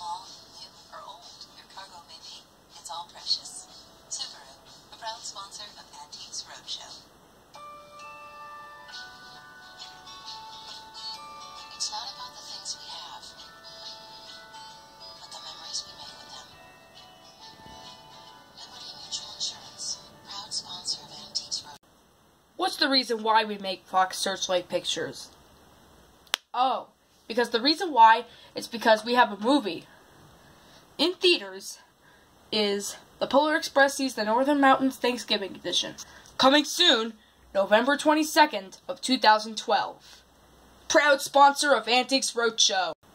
small, new, or old your cargo may be, it's all precious. Subaru, a proud sponsor of Antiques Roadshow. It's not about the things we have, but the memories we make with them. Liberty Mutual Insurance, proud sponsor of Antiques Roadshow. What's the reason why we make Fox Searchlight pictures? Oh, because the reason why is because we have a movie in theaters is The Polar Express Sees the Northern Mountains Thanksgiving Edition. Coming soon, November 22nd of 2012. Proud sponsor of Antiques Roadshow.